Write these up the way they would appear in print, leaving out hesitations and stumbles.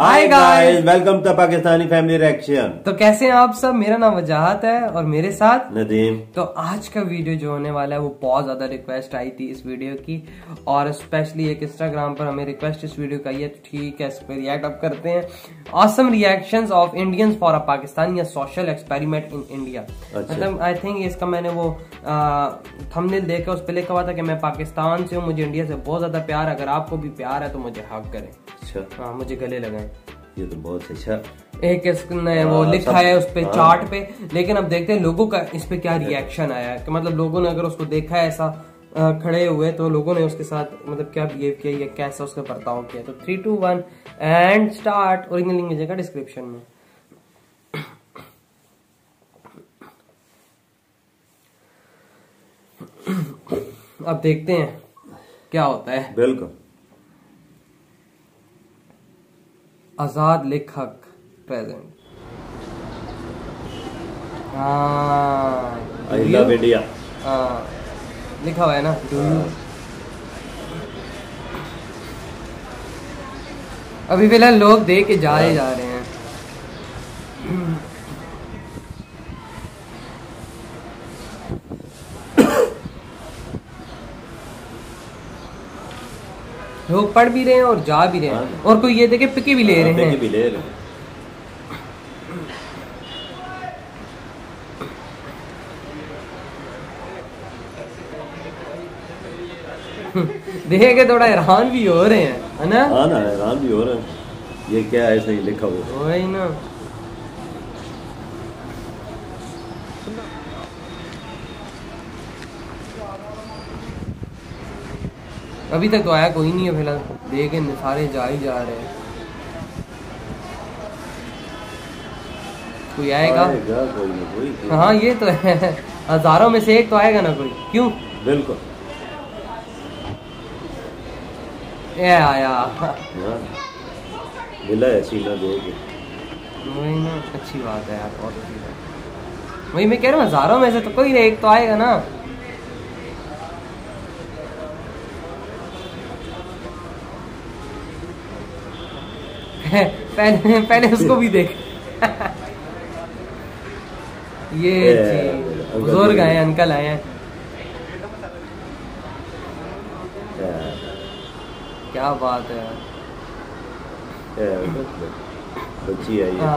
Hi guys, welcome to Pakistani family reaction. तो कैसे हैं आप सब? मेरा नाम वजाहत है और मेरे साथ नदीम। तो आज का वीडियो जो होने वाला है वो बहुत ज्यादा रिक्वेस्ट आई थी इस वीडियो की, और स्पेशली एक इंस्टाग्राम पर हमें रिक्वेस्ट इस वीडियो का ये, ठीक है इस पर रिएक्ट अब करते हैं। Awesome reactions of Indians for a Pakistani या सोशल एक्सपेरिमेंट इन इंडिया। मतलब आई थिंक इसका मैंने वो थंबनेल देखा, उस पर लिखा हुआ था कि मैं पाकिस्तान से हूँ, मुझे इंडिया से बहुत ज्यादा प्यार है, अगर आपको भी प्यार है तो मुझे हक करें। अच्छा, हाँ मुझे गले लगाएं। ये तो बहुत अच्छा। एक इसने वो लिखा है उस पे चार्ट पे, लेकिन अब देखते हैं लोगों का इस पे क्या रिएक्शन आया है। कि मतलब लोगों ने अगर उसको देखा है ऐसा खड़े हुए, तो लोगों ने उसके साथ मतलब क्या बिहेव किया या कैसा उसका बर्ताव किया। तो 3, 2, 1 एंड स्टार्ट। ओरिजिनल लिंक मिलेगा डिस्क्रिप्शन में। अब देखते हैं क्या होता है। बिल्कुल। आजाद लेखक प्रेजेंट। हाँ आई लव इंडिया लिखा हुआ है ना। Do you. अभी फिलहाल लोग दे के जा रहे हैं। लोग पढ़ भी रहे हैं और जा भी रहे हैं, और कोई ये देखे पिके भी ले रहे हैं। देख के थोड़ा हैरान भी हो रहे हैं, है ना? हाँ ना, हैरान भी हो रहे हैं। ये क्या ऐसा ही लिखा हुआ? वही ना। अभी तक तो आया कोई नहीं है फिलहाल, देखे सारे जा ही जा रहे हैं। कोई आएगा कोई ना कोई। हाँ ये तो है, हजारों में से एक तो आएगा ना कोई। क्यों? बिल्कुल। ये आया। मिला है सीना दे के। वही ना, अच्छी बात है यार, बहुत अच्छी बात। वही मैं कह रहा हूँ, हजारों में से तो कोई एक तो आएगा ना। पहले उसको भी देख। ये बुजुर्ग आए, अंकल आए हैं। क्या बात है यार। बच्ची आई है।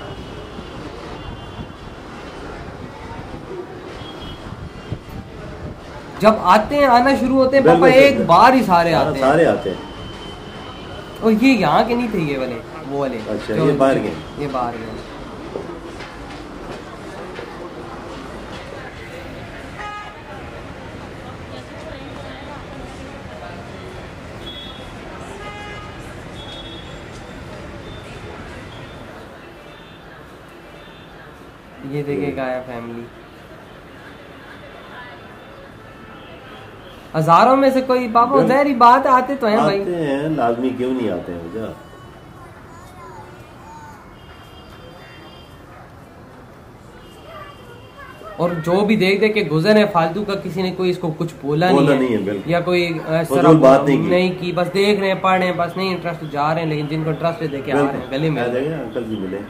जब आते हैं, आना शुरू होते हैं पापा, एक बार ही सारे आते हैं। सारे आते हैं। और ये यहाँ के नहीं थे, ये वाले, वो वाले। अच्छा, ये बाहर गए। ये बाहर गए। ये देखेगा आया फैमिली। हजारों में से कोई पापा, जहरी बात आते तो हैं भाई। आते हैं, लाजमी क्यों नहीं आते हैं मुझे। और जो भी देख देख के गुजर है फालतू का, किसी ने कोई इसको कुछ बोला नहीं है या कोई बात नहीं की, बस देख रहे हैं, पढ़ रहे हैं, बस नहीं इंटरेस्ट जा रहे हैं। लेकिन जिनको इंटरेस्ट है देखे आ रहे हैं, गले में अंकल जी मिले।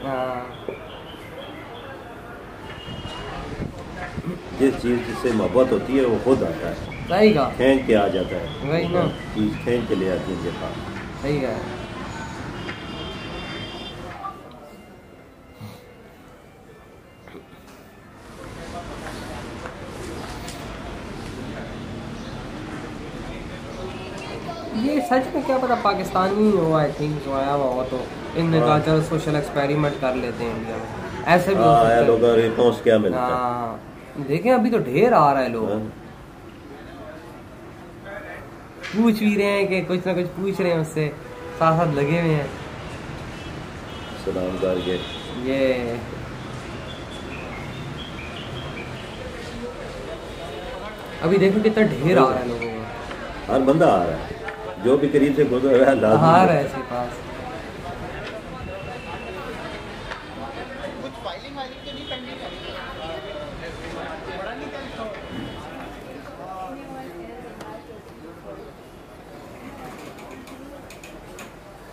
जिस चीज से मोहब्बत होती है वो खुद आता है। सही का खींच के आ जाता है। वही ना, चीज खींच के ले आती है पास। सही है। ये सच में क्या पता पाकिस्तानी हो, आई थिंक जो आया हुआ हो, तो इनने कहा चलो सोशल एक्सपेरिमेंट कर लेते हैं इंडिया में। ऐसे भी हो सकता है। लोगों रिस्पॉन्स क्या मिलता है। हाँ देखें, अभी तो ढेर आ रहा है। लोग पूछ भी रहे हैं कि कुछ ना कुछ पूछ रहे हैं, उससे साथ साथ लगे हुए हैं। सलाम करके ये अभी देखो कितना ढेर आ रहा है लोगों का। हर बंदा आ रहा है, जो भी करीब से गुजर रहा है आ रहा है इसके पास।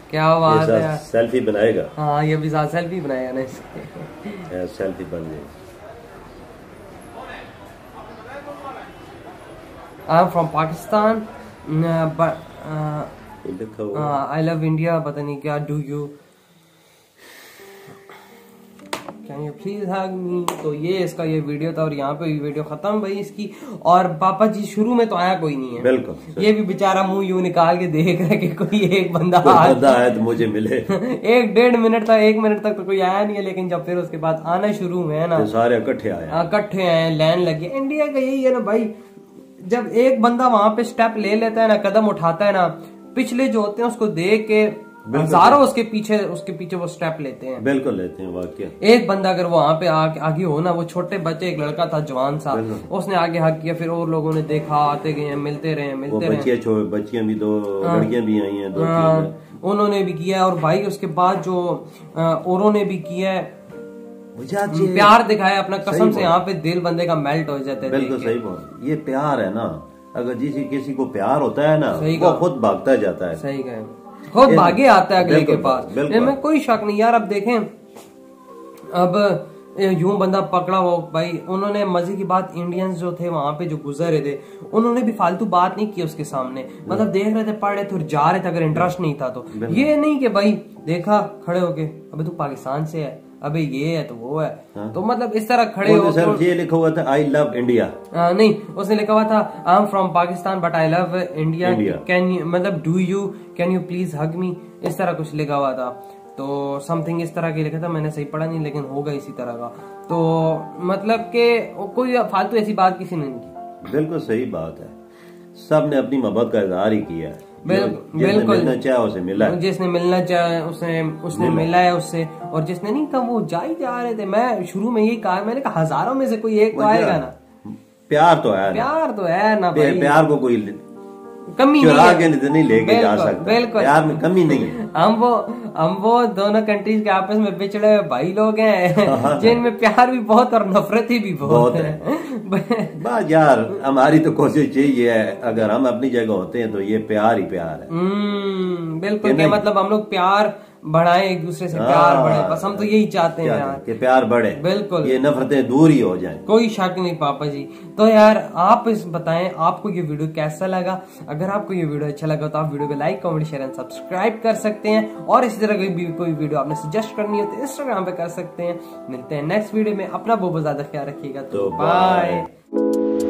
क्या बात है यार। सेल्फी बनाएगा। हाँ ये भी साथ सेल्फी बनाएगा ना इसके। सेल्फी बन गई। आई एम फ्रॉम पाकिस्तान लिखा हुआ आई लव इंडिया, पता नहीं क्या, do you can you please hug me. तो ये इसका ये वीडियो था और यहाँ पे वीडियो खत्म भाई इसकी। और पापा जी शुरू में तो आया कोई नहीं है, बिल्कुल। ये भी बेचारा मुंह यूं निकाल के देख रहा है कि कोई एक बंदा है तो मुझे मिले। 1-1.5 मिनट तक 1 मिनट तक तो कोई आया नहीं है, लेकिन जब फिर उसके बाद आना शुरू हुए ना तो सारे इकट्ठे आए, इकट्ठे आए, लाइन लगी। इंडिया का यही है ना भाई, जब एक बंदा वहां पे स्टेप ले लेता है ना, कदम उठाता है ना, पिछले जो होते हैं उसको देख के हजारों उसके पीछे वो स्टेप लेते हैं। बिल्कुल लेते हैं वाकई। एक बंदा अगर वहां पे आगे हो ना, वो छोटे बच्चे, एक लड़का था जवान सा, उसने आगे हक किया, फिर और लोगों ने देखा, आते गए, मिलते रहे। बच्चियां भी 2 लड़कियां भी आई हैं, 2-3 उन्होंने भी किया। और भाई उसके बाद जो औरों ने भी किया है, प्यार दिखाया अपना, कसम से यहाँ पे दिल बंदे का मेल्ट हो जाता है। बिल्कुल सही बात। ये प्यार है ना, अगर किसी को प्यार होता है ना, वो खुद भागता जाता है। सही कहे, खुद भागे आता है अगले के पास, इनमें कोई शक नहीं यार। अब देखें, अब यूं बंदा पकड़ा वो भाई, उन्होंने मजे की बात, इंडियंस जो थे वहां पे जो गुजर रहे थे, उन्होंने भी फालतू बात नहीं की उसके सामने, मतलब देख रहे थे, पढ़ रहे थे और जा रहे थे, अगर इंटरेस्ट नहीं था तो। ये नहीं कि भाई देखा खड़े होके, अबे तू पाकिस्तान से है, अबे ये है तो वो है, तो मतलब इस तरह खड़े हो। सर ये लिखा हुआ था आई लव इंडिया, नहीं उसने लिखा हुआ था I am from Pakistan but I love India, can you, मतलब do you can you please hug me, इस तरह कुछ लिखा हुआ था। तो समथिंग इस तरह की लिखा था, मैंने सही पढ़ा नहीं, लेकिन होगा इसी तरह का। तो मतलब के कोई फालतू ऐसी बात किसी ने नहीं की। बिल्कुल सही बात है, सब ने अपनी मोहब्बत का इजहार ही किया है। बिल्कुल, मिलना चाहे उसे मिला है, जिसने मिलना चाहे उसने मिला है उससे, और जिसने नहीं कहा वो जा ही जा रहे थे। मैं शुरू में यही कहा, मैंने कहा हजारों में से कोई एक तो आएगा ना। प्यार तो है, प्यार तो है ना भाई, प्यार को कोई कमी नहीं लेके जा सकता। बिल्कुल, प्यार में कमी नहीं है। हम वो दोनों कंट्रीज के आपस में बिछड़े हुए भाई लोग हैं, जिनमें प्यार भी बहुत और नफरती भी बहुत है। बस यार हमारी तो कोशिश यही है, अगर हम अपनी जगह होते हैं तो ये प्यार ही प्यार है। बिल्कुल, क्या मतलब हम लोग प्यार बढ़ाएं, एक दूसरे से प्यार बढ़े, बस हम तो यही चाहते हैं यार कि प्यार बढ़े। बिल्कुल, ये नफरतें दूर ही हो जाएं, कोई शक नहीं पापा जी। तो यार आप इस बताएं आपको ये वीडियो कैसा लगा। अगर आपको ये वीडियो अच्छा लगा तो आप वीडियो को like, comment, share and subscribe कर सकते हैं। और इसी तरह की कोई वीडियो आपने सजेस्ट करनी हो तो इंस्टाग्राम पे कर सकते हैं। मिलते हैं नेक्स्ट वीडियो में, अपना बहुत ज्यादा ख्याल रखिएगा। तो बाय।